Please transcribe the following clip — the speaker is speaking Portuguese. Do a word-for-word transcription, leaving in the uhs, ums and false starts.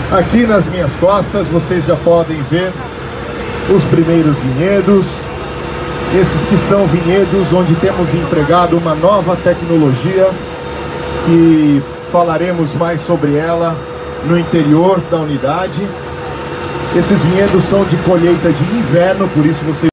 Aqui nas minhas costas vocês já podem ver os primeiros vinhedos. Esses que são vinhedos onde temos empregado uma nova tecnologia, que falaremos mais sobre ela no interior da unidade. Esses vinhedos são de colheita de inverno, por isso vocês